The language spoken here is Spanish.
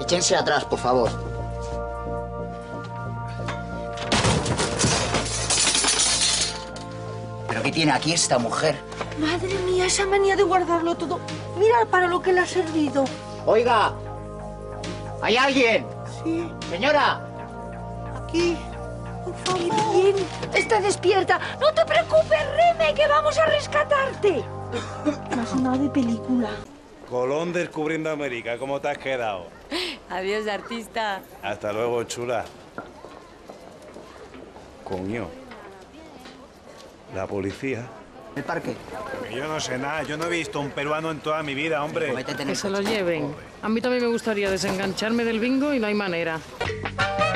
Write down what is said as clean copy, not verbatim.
Échense atrás, por favor. ¿Pero qué tiene aquí esta mujer? Madre mía, esa manía de guardarlo todo. Mira para lo que le ha servido. Oiga, ¿hay alguien? Sí, Señora. aquí. Por favor. Bien, está despierta. No te preocupes, Reme, que vamos a rescatarte. Me ha sonado de película. Colón descubriendo América, ¿cómo te has quedado? Adiós, artista. Hasta luego, chula. Coño. La policía. ¿El parque? Yo no sé nada, yo no he visto un peruano en toda mi vida, hombre. Métete en Que el se lo coche. lleven. A mí también me gustaría desengancharme del bingo y no hay manera.